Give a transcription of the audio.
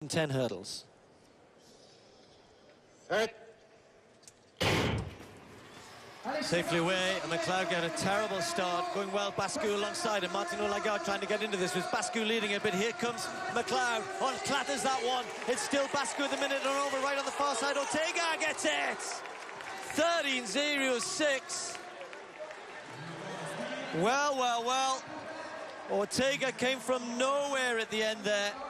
110 hurdles. Safely away, and McLeod got a terrible start. Going well, Bascu alongside him. Martin Lagarde trying to get into this with Bascu leading it, but here comes McLeod. On clatters that one. It's still Bascu at the minute and over right on the far side. Ortega gets it! 13.06. Well. Ortega came from nowhere at the end there.